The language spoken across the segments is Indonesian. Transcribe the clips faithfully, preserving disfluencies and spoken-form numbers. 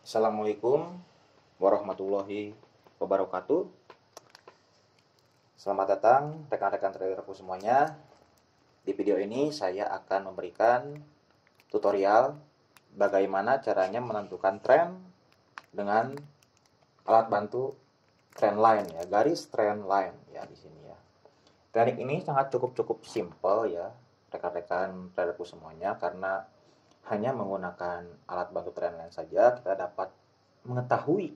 Assalamualaikum warahmatullahi wabarakatuh. Selamat datang rekan-rekan traderku semuanya. Di video ini saya akan memberikan tutorial bagaimana caranya menentukan tren dengan alat bantu trendline ya, garis trendline ya di sini ya. Teknik ini sangat cukup-cukup simple ya rekan-rekan traderku semuanya, karena hanya menggunakan alat bantu trendline saja kita dapat mengetahui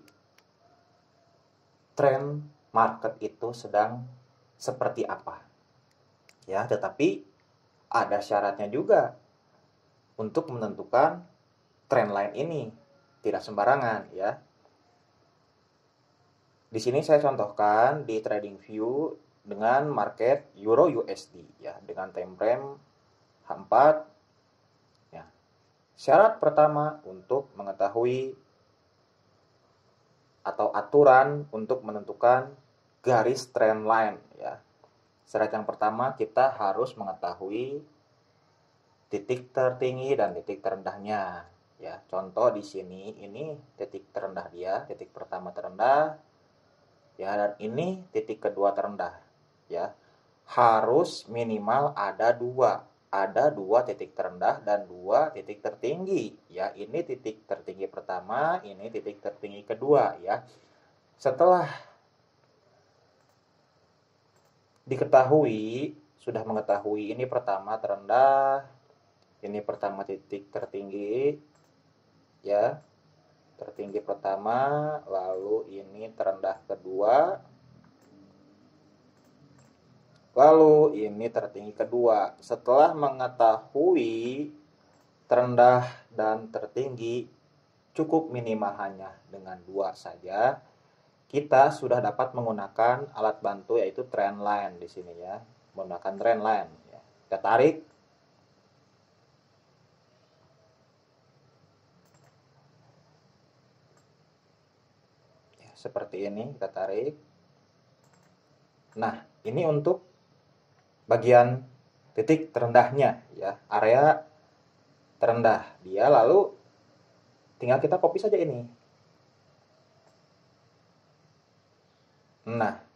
tren market itu sedang seperti apa. Ya, tetapi ada syaratnya juga untuk menentukan trendline ini, tidak sembarangan ya. Di sini saya contohkan di TradingView dengan market Euro U S D ya, dengan time frame H empat. Ya. Syarat pertama untuk mengetahui atau aturan untuk menentukan garis trendline ya. Syarat yang pertama, kita harus mengetahui titik tertinggi dan titik terendahnya ya. Contoh di sini ini titik terendah dia, titik pertama terendah ya, dan ini titik kedua terendah ya. Harus minimal ada dua ada dua titik terendah dan dua titik tertinggi ya. Ini titik tertinggi pertama, ini titik tertinggi kedua ya. Setelah diketahui, sudah mengetahui ini pertama terendah, ini pertama titik tertinggi ya, tertinggi pertama, lalu ini terendah kedua, lalu ini tertinggi kedua. Setelah mengetahui terendah dan tertinggi, cukup minimal hanya dengan dua saja, kita sudah dapat menggunakan alat bantu yaitu trendline di sini ya, menggunakan trendline ya. Kita tarik ya, seperti ini, kita tarik. Nah, ini untuk bagian titik terendahnya ya, area terendah dia, lalu tinggal kita copy saja ini. Nah,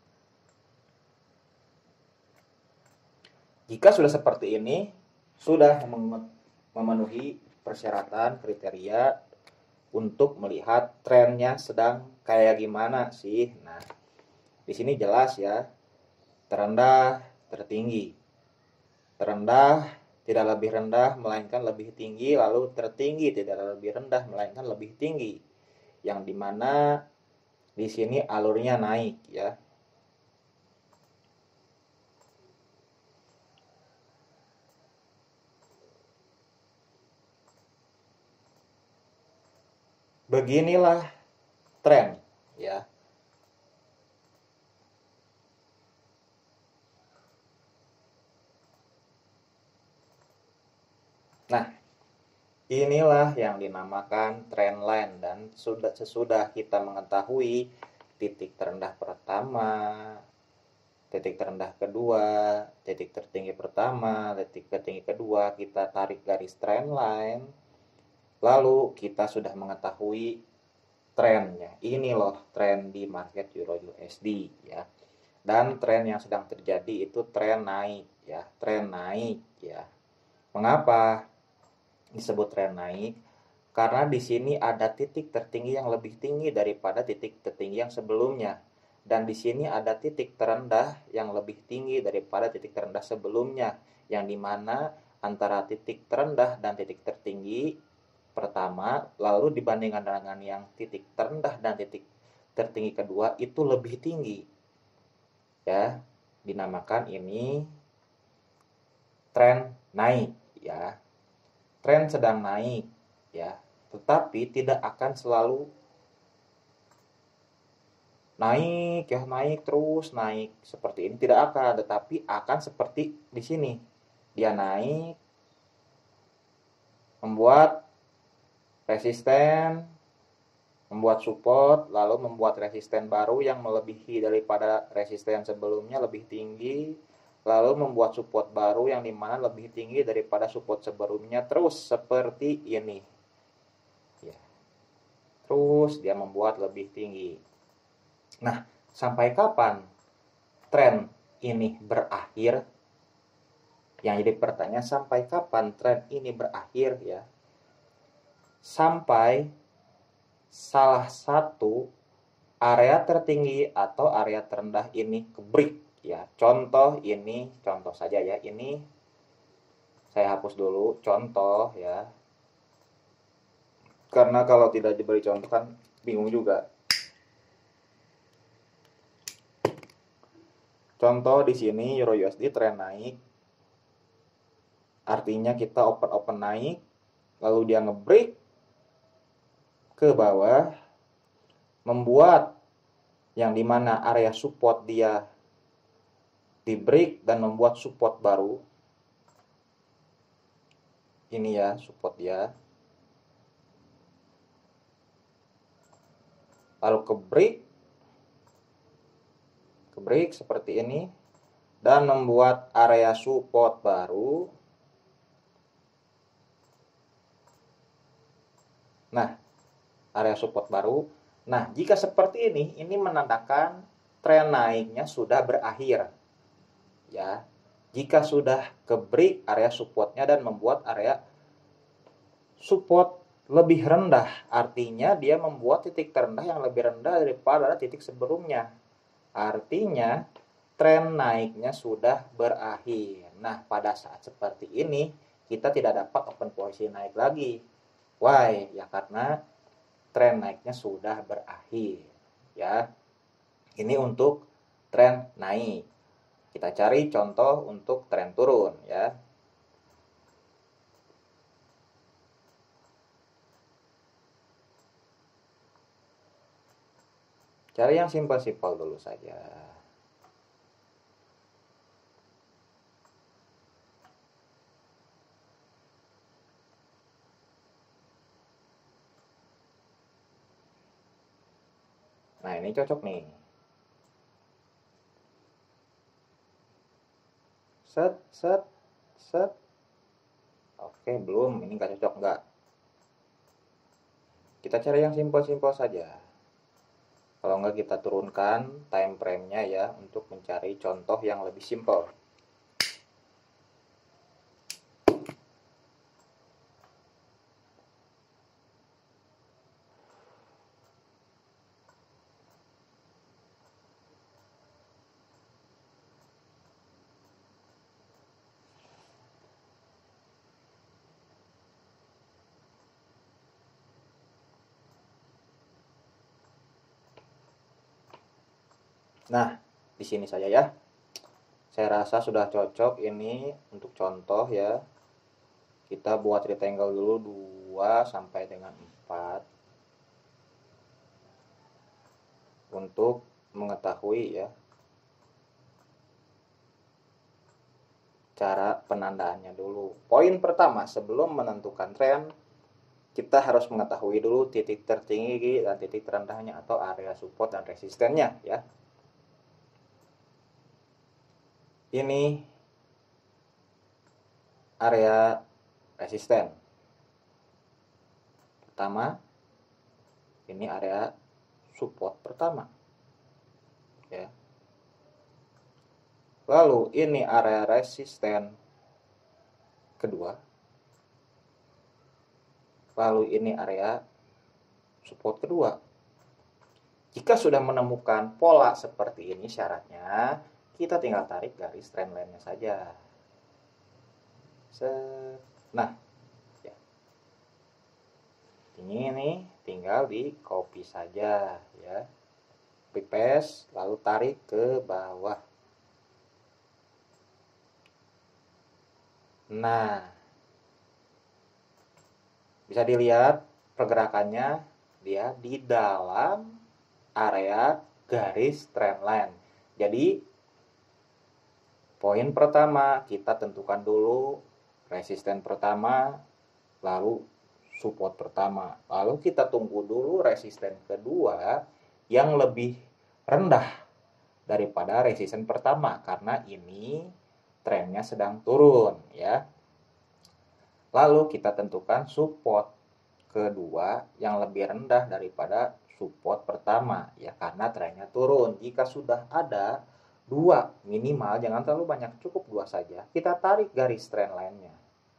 jika sudah seperti ini, sudah memenuhi persyaratan kriteria untuk melihat trennya sedang kayak gimana sih. Nah, di sini jelas ya, terendah, tertinggi. Terendah tidak lebih rendah melainkan lebih tinggi, lalu tertinggi tidak lebih rendah melainkan lebih tinggi. Yang dimana di sini alurnya naik ya. Beginilah tren ya. Nah, inilah yang dinamakan trendline, dan sudah sesudah kita mengetahui titik terendah pertama, titik terendah kedua, titik tertinggi pertama, titik tertinggi kedua, kita tarik garis trendline. Lalu kita sudah mengetahui trennya. Ini loh tren di market Euro U S D ya. Dan tren yang sedang terjadi itu tren naik ya, tren naik ya. Mengapa disebut tren naik? Karena di sini ada titik tertinggi yang lebih tinggi daripada titik tertinggi yang sebelumnya, dan di sini ada titik terendah yang lebih tinggi daripada titik terendah sebelumnya, yang dimana antara titik terendah dan titik tertinggi pertama lalu dibandingkan dengan yang titik terendah dan titik tertinggi kedua itu lebih tinggi ya, dinamakan ini tren naik ya. Tren sedang naik ya, tetapi tidak akan selalu naik ya, naik terus naik seperti ini, tidak akan, tetapi akan seperti di sini. Dia naik, membuat resisten, membuat support, lalu membuat resisten baru yang melebihi daripada resisten sebelumnya, lebih tinggi, lalu membuat support baru yang dimana lebih tinggi daripada support sebelumnya, terus seperti ini ya. terus dia membuat lebih tinggi. Nah, sampai kapan tren ini berakhir? Yang jadi pertanyaan, sampai kapan tren ini berakhir ya? Sampai salah satu area tertinggi atau area terendah ini ke break ya. Contoh ini, contoh saja ya. Ini saya hapus dulu contoh ya. Karena kalau tidak diberi contoh kan bingung juga. Contoh di sini Euro U S D tren naik. Artinya kita open-open naik, lalu dia nge-break ke bawah, membuat yang dimana area support dia di break dan membuat support baru. Ini ya support dia. Lalu ke break, ke break seperti ini dan membuat area support baru. Nah, area support baru. Nah, jika seperti ini, ini menandakan tren naiknya sudah berakhir. Ya. Jika sudah ke break area supportnya dan membuat area support lebih rendah, artinya dia membuat titik terendah yang lebih rendah daripada titik sebelumnya. Artinya tren naiknya sudah berakhir. Nah, pada saat seperti ini kita tidak dapat open posisi naik lagi. Why? Ya karena tren naiknya sudah berakhir. Ya. Ini untuk tren naik. Kita cari contoh untuk tren turun ya. Cari yang simpel-simpel dulu saja. Nah, ini cocok nih. Set, set, set. Oke, belum. Ini nggak cocok, nggak. Kita cari yang simpel-simpel saja. Kalau nggak kita turunkan time frame-nya ya untuk mencari contoh yang lebih simpel. Nah, di sini saja ya. Saya rasa sudah cocok ini untuk contoh ya. Kita buat rectangle dulu dua sampai dengan empat. Untuk mengetahui ya cara penandaannya dulu. Poin pertama, sebelum menentukan tren, kita harus mengetahui dulu titik tertinggi dan titik terendahnya atau area support dan resistennya ya. Ini area resisten pertama, ini area support pertama ya. Lalu ini area resisten kedua, lalu ini area support kedua. Jika sudah menemukan pola seperti ini syaratnya, kita tinggal tarik garis trendline-nya saja. Nah, ya. Ini nih tinggal di copy saja ya. Copy paste lalu tarik ke bawah. Nah, bisa dilihat pergerakannya dia di dalam area garis trendline. Jadi poin pertama kita tentukan dulu resisten pertama, lalu support pertama. Lalu kita tunggu dulu resisten kedua yang lebih rendah daripada resisten pertama karena ini trennya sedang turun ya. Lalu kita tentukan support kedua yang lebih rendah daripada support pertama, ya karena trennya turun. Jika sudah ada dua minimal, jangan terlalu banyak, cukup dua saja, kita tarik garis trendline-nya.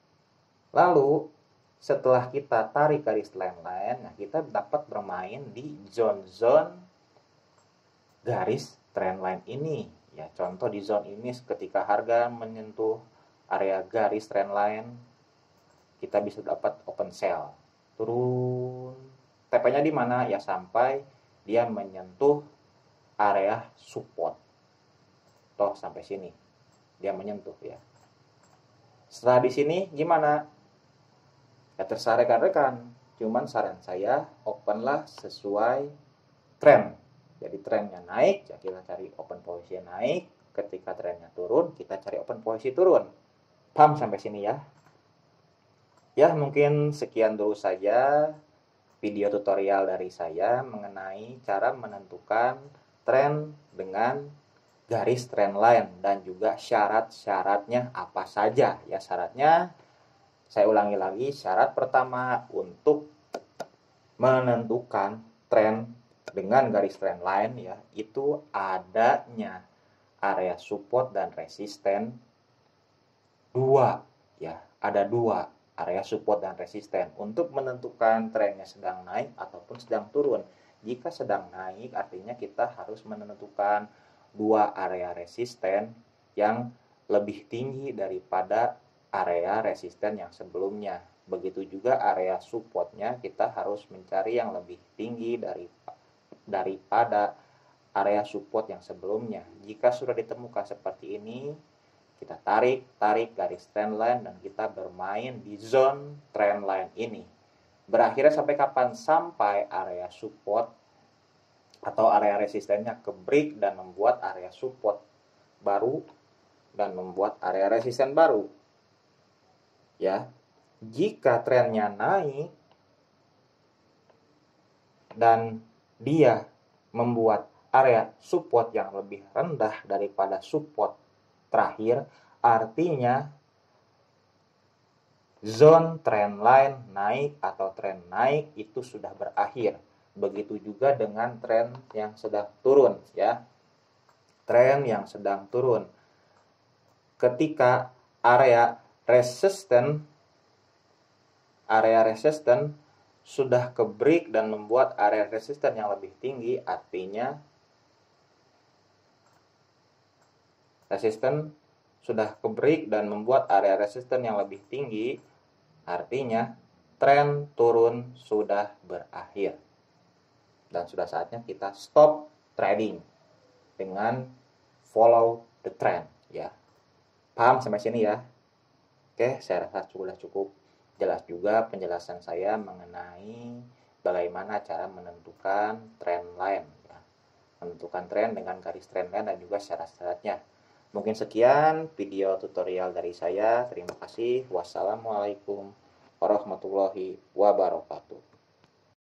Lalu setelah kita tarik garis trendline, nah kita dapat bermain di zone-zone garis trendline ini. Ya, contoh di zone ini ketika harga menyentuh area garis trendline, kita bisa dapat open sell. Turun. T P-nya di mana? Ya sampai dia menyentuh area support. Toh sampai sini dia menyentuh ya. Setelah di sini gimana? Ya terserah rekan-rekan. Cuman saran saya openlah sesuai tren. Jadi trennya naik, ya kita cari open posisi naik. Ketika trennya turun, kita cari open posisi turun. Paham sampai sini ya? Ya mungkin sekian dulu saja video tutorial dari saya mengenai cara menentukan tren dengan garis trendline dan juga syarat-syaratnya apa saja. Ya syaratnya saya ulangi lagi, syarat pertama untuk menentukan tren dengan garis trendline ya itu adanya area support dan resisten dua ya, ada dua area support dan resisten untuk menentukan trennya sedang naik ataupun sedang turun. Jika sedang naik artinya kita harus menentukan dua area resisten yang lebih tinggi daripada area resisten yang sebelumnya. Begitu juga area supportnya kita harus mencari yang lebih tinggi dari daripada area support yang sebelumnya. Jika sudah ditemukan seperti ini, kita tarik, tarik garis trendline dan kita bermain di zone trendline ini. Berakhirnya sampai kapan? Sampai area support atau area resistennya ke break dan membuat area support baru dan membuat area resisten baru. Ya. Jika trennya naik dan dia membuat area support yang lebih rendah daripada support terakhir, artinya zone trendline naik atau tren naik itu sudah berakhir. Begitu juga dengan tren yang sedang turun ya. Tren yang sedang turun. Ketika area resisten area resisten sudah ke break dan membuat area resisten yang lebih tinggi, artinya resisten sudah ke break dan membuat area resisten yang lebih tinggi, artinya tren turun sudah berakhir. Dan sudah saatnya kita stop trading dengan follow the trend ya. Paham sampai sini ya? Oke, saya rasa sudah cukup jelas juga penjelasan saya mengenai bagaimana cara menentukan trend line ya. Menentukan tren dengan garis trend line dan juga syarat-syaratnya. Mungkin sekian video tutorial dari saya. Terima kasih. Wassalamualaikum warahmatullahi wabarakatuh.